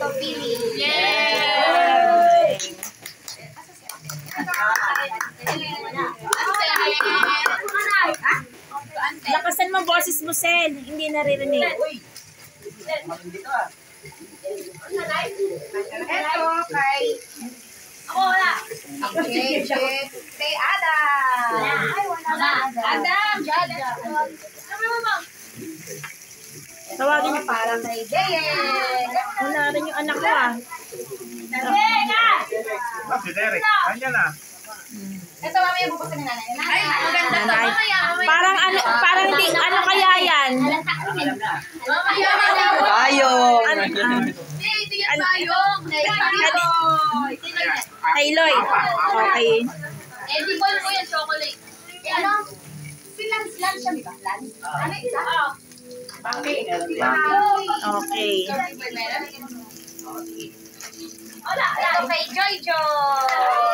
Tito Pili. Yay! Lakasan mo boses mo, Sel. Hindi naririnig. Ito kay... Ako wala. Kay Adam. Ay, wala. Adam. Tawagin mo. Para kay Deye. Wala rin yung anak ko ah. Si Derek, kanya na. Ito mamaya bubuksan ni nanay. Ay, maganda to. Parang ano, parang hindi, ano kaya yan? Payong. Hindi yan payong. Kay Lloyd. Okay. Edible po yan, chocolate. Ano? Lance siya, di ba? Lance? Ano isa? Okay. Wala. Ito kay Joy Joy.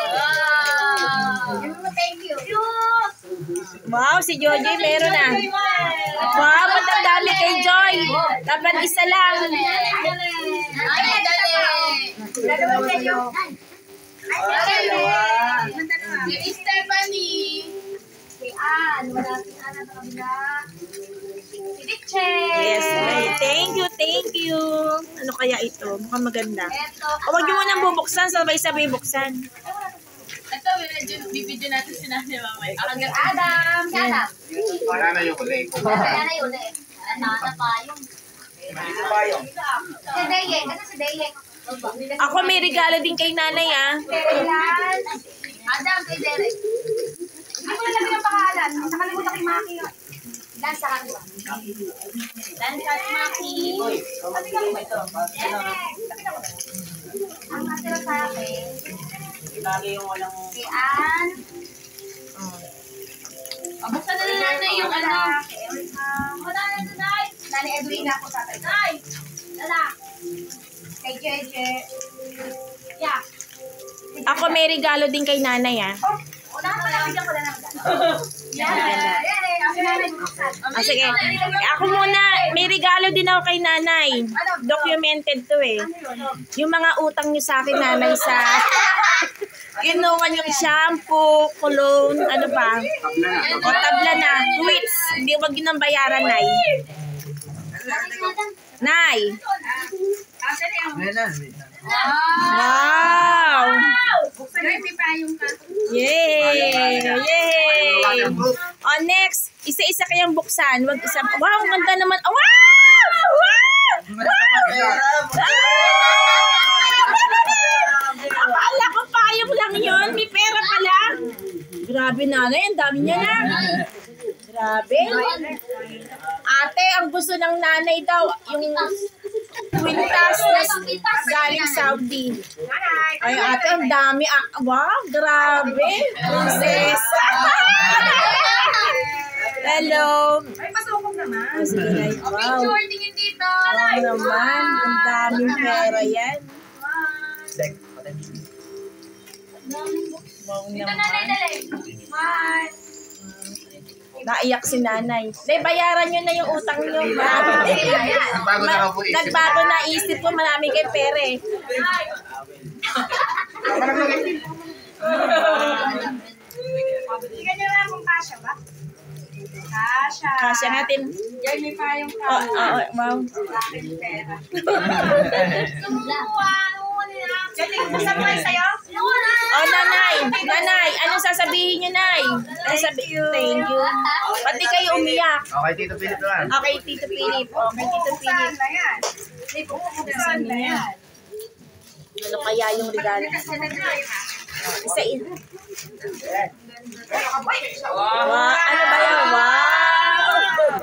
Thank you. Wow, si Jojoy meron na. Wow, ba't ang dami kay Joy? Dapat isa lang. Ay, dali. Dalawa kayo. Ay, si Stephanie. Si Ann. Wala si Ann ang kabila. Si Diche. Yes, thank you. Ano kaya ito? Mukhang maganda. Ito. Huwag nyo munang bubuksan, sabay-sabay buksan. Ito, bibidyo natin si Nanay Mamay. Adam. Si Adam. Wala na yung ulit. Wala na yun eh. Nana pa yung. Si Deye. Kasi si Deye. Ako may regalo din kay nanay ah. Adam kay Derek. Hindi ko nalagay ang pangalan. Nakalimutan kay Maki. Dance sa kanila. Dance at Maki. Ano ka ba ito? Ang natira sa akin. Si Ann. Buksan na natin yung ano. Wala na Nanay. Nanay Edwina ako sa akin. Nay! Lala. Kay Jeje. Yeah. Ako may regalo din kay nanay ah. Wala na pala. Bigyan ko na lang. Yan. Ah, sige. Ako muna, may regalo din ako kay nanay. Documented to eh. Yung mga utang niyo sa akin nanay sa... Inuwan yung shampoo, cologne, ano ba? O tabla na. Sweets. Hindi wag yun ang bayaran, Nay. Nay. Wow! Yay! Yay! O next, isa-isa kayang buksan. Wag isa. Wow, ganda naman. Oh, wow! Wow! Akala ko payong lang yun. May pera pala. Grabe nanay, ang dami niya na. Grabe. Ate, ang gusto ng nanay daw, yung kwintas na galing Saudi. Ay, ate, ang dami. Wow, grabe. Prinsesa. Hello. Ay, pasokog naman. Oh, sige, Nay. Wow. Picture, tingin dito. Wow naman. Ang daming pera yan. Wow Dito naman. nanay, dali. One. Naiyak si nanay. Day, bayaran nyo na yung utang nyo. Nagbago na raw po isip. Nagbago na isip ko. Marami kay pere. Tingnan nyo lang kung kasha ba? Kasha. Kasya natin. Yan, may payong ka. Wow. Akin pera. Basta mo kayo sa'yo? Oh, nanay. Nanay, anong sasabihin nyo, nay? Thank you. Thank you. Pati kayo umiyak. Okay, Tito Philip lang. Okay, Tito Philip. Okay, Tito Philip. na yan. Buksan na yan. Ano kaya yung regalo? Isa in. Wow. Ano ba yan? Wow.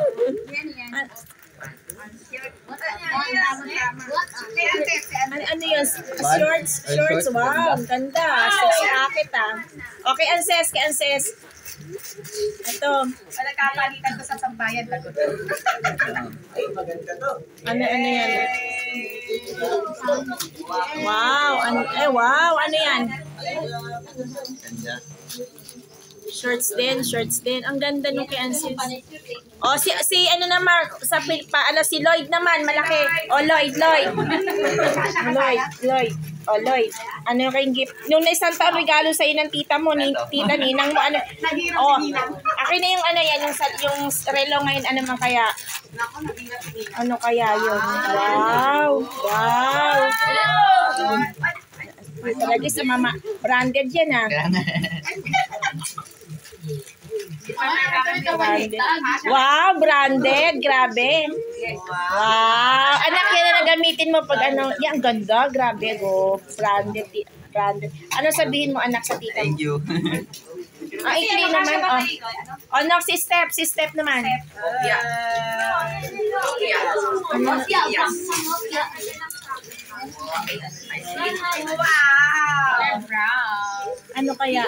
Ano yun? Shorts? Shorts? Wow, ang ganda. Sexy jacket ah. Okay, Anses. Kay Anses. Ito. Wala kapalitan ko sa sambayan. Ano yan? Wow. Wow. Ano yan? Shorts din. Ang ganda nung kay Ansis. Oh, si ano naman, sa ano, si Lloyd naman, malaki. Oh, Lloyd. Oh, Lloyd. Ano yung kayong gift? Nung na isang taon regalo sa'yo ng tita mo, tita ninang mo, ano? Oh, akin na yung ano yan, yung relo ngayon, ano man kaya? Ano kaya yun? Wow. Talaga si mama, branded yan ah. Wow, branded. Grabe. Wow. Anak, yan na nagamitin mo pag ano. Yan, ganda. Grabe, go. Branded. Ano sabihin mo, anak, sa tita mo? Thank you. Ikli naman. Oh, no, si Steph naman. Ano kaya?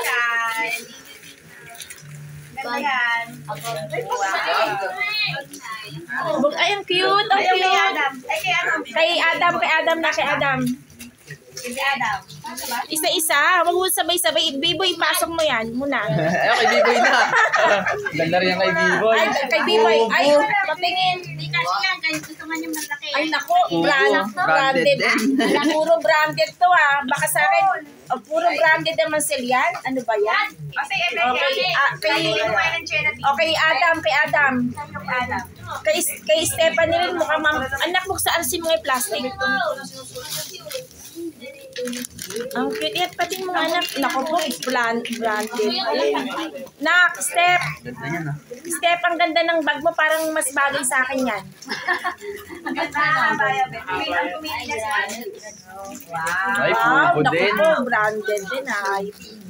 Ay, ang cute. Ang cute. Kay Adam. Isa-isa. Wag mo sabay-sabay. Biboy, pasok mo yan muna. Ay, kay Biboy na. Ganda rin yan kay Biboy. Ay, kay Biboy. Ay, patingin. Ay, naku. Branded. Puro branded to ah. Baka sa akin, puro branded naman sila yan. Ano ba yan? Okay, Adam. Kay Stephanie rin mukhang anak mo saan si mga plastic. Ang cute yan, pati mga anak. Naku po, branded. Nak, Steph. Steph, ang ganda ng bag mo. Parang mas bagay sa akin yan. Ay, Wow, pupo din. naku po, branded din ay.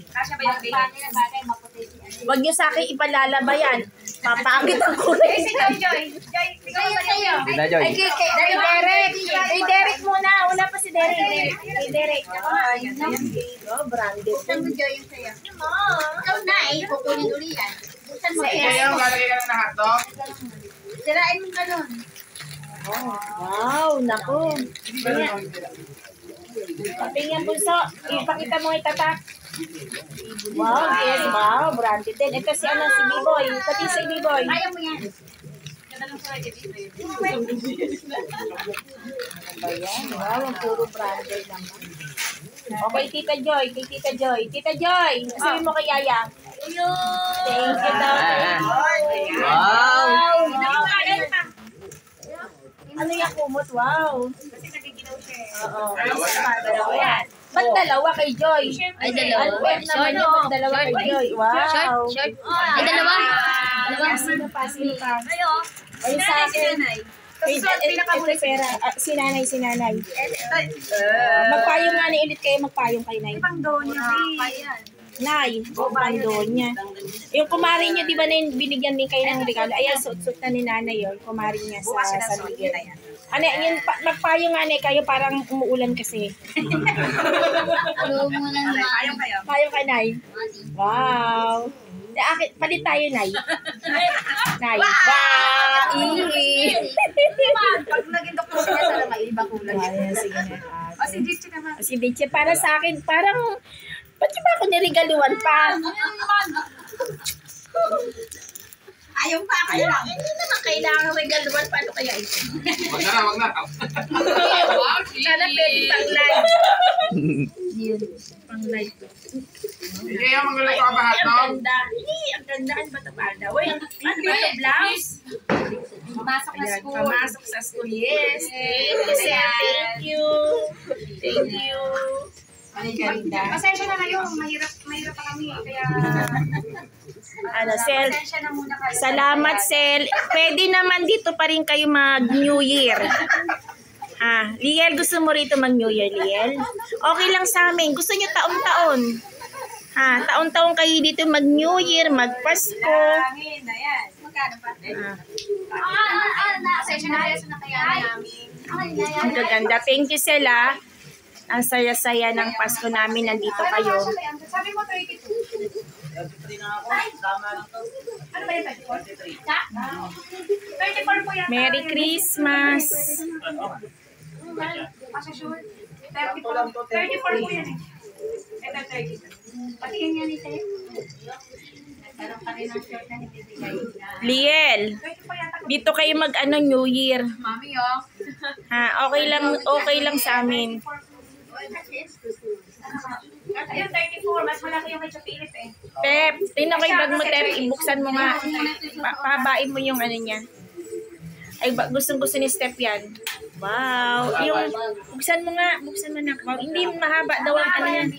Huwag niyo sa akin ipalalaba yan. Papangit ang kulay. Hindi na, Joy. Ay, kay Derek. Kay Derek muna. Wala pa si Derek. Kay Derek. Oh, branded. Kaya lalagay ka na ng hotdog. Sirain mo ganun. Wow, naku. Tingnan bunso. Ipakita mo itatak. Wow, yes, wow, branded din. Ito si B-Boy. Pati si B-Boy. Kaya mo yan. Ayan, wow, ang puro branded naman. Okay, Tita Joy. Tita Joy, sabi mo kay Yaya. Thank you daw. Wow. Ano yung kumot? Wow. Kasi nagigilaw siya eh. Oo. Dalawa yan. Ba't dalawa kay Joy? Ay, dalawa. Unfair naman yun. Ba't dalawa kay Joy? Wow. Short. Ay, dalawa. Sino pa? Ay, sa akin. Ito pera. Si nanay. Magpayong nga ni ulit kayo. Magpayong kay Nay. Ibang doon niya. Nay, bando niya. Yung kumari niya, di ba na binigyan din kayo ng regalo? Ayan, suot-suot na ni nanay yun. Kumari niya sa San Miguel. Ano, yun, magpayong nga na kayo, parang umuulan kasi. Tulong mo lang ba? Payong kay Nay. Wow. Palit tayo, Nay. Nay. Wow! Pag naging doktor siya, sana may ibang kulay. Ayan, sige na. Si Jitsi naman. Si Diche, para sa akin, parang, ba't yung ba ako niregaluan pa? Ayaw pa kayo lang. Hindi naman kailangan regaluan. Paano kaya ito? Wag na. Sana pwede pang live. Pang live. Hindi yung magulat ko ba Ang hotdog? ganda. Ang ganda. Ano ba ito, Palda? Uy, ano ba ito, blouse? Pumasok na Ayan, school. pamasok sa school. Yes. Thank you, sir. Thank you. Ang ganda. Pasensya na kayo. Mahirap pa kami. Kaya, Ano, Sel? pasensya na muna kayo. Salamat, Sel. Pwede naman dito pa rin kayo mag-New Year. Liel, gusto mo rito mag-New Year, Liel? Okay lang sa amin. Gusto nyo taon-taon. Taon-taon kayo dito mag-New Year, mag-Pasko. Ayan. Magkano pa? Pasensya na kayo sa nakayanan namin. Ang gaganda. Thank you, Sel, Ang saya-saya ng Pasko namin. Nandito kayo. Sabi mo 32. Ano ba yung 34? 34 po yan. Merry Christmas. Kasi sure. 34 po yan eh. Ito 32. Patingin niya ni Tek. Meron pa rin ang short na hindi bigay na. Liel, dito kayo mag-ano New Year. Mami, oh. Ha, okay lang sa amin. Ayun, 34. Mas malaki yung kay Philip eh. Tep, tingnan ko yung bag mo, Tep. Ibuksan mo nga. Pahabain mo yung ano niya. Ay, gustong-gusto ni Steph yan. Wow. Yung, buksan mo nga. Buksan mo na. Wow, hindi mahaba daw ang ano yan.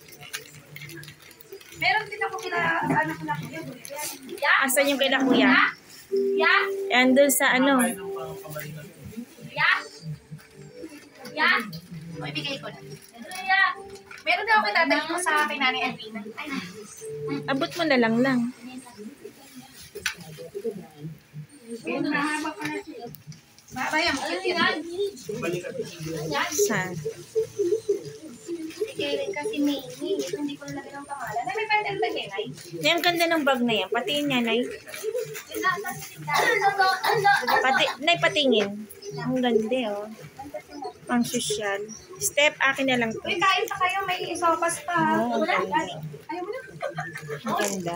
Meron din ako ano ko na kuya. Yeah? Asan yung kila kuya? Yeah? Yan doon sa ano. Yeah? Yeah? O, ibigay ko na. Yeah. Meron daw ako tatagin ko sa akin Nani Edwina. Ay, Abot mo na lang. babayang mo. Yan. Saan? Kasi Mimi, hindi ko nalagay ng pangalan. May pendant ba niya, Nay? Yan, ganda ng bag na yan. Patingin niya, Nay. Nay, patingin. Ang ganda, oh. Pang social. Step, akin na lang to. Uy, kain pa kayo. May isopas pa. Oo, Wala. ang ganda. Ayaw mo na. Ang ganda.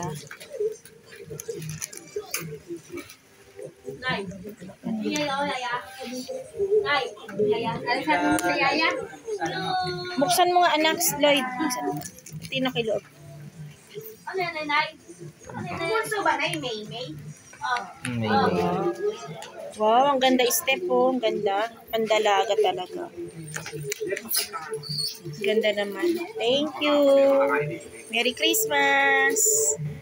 Nay. Yaya, oh, Yaya. Nay. Yaya. Ano sabi mo sa Yaya? Buksan mo nga, anak, Lloyd. Tino kay loob. Ano yan, Nay? Puso ba, Nay? May? Oh. Wow, ang ganda step, oh. Ang ganda. Pandalaga talaga. Ganda naman. Thank you. Merry Christmas.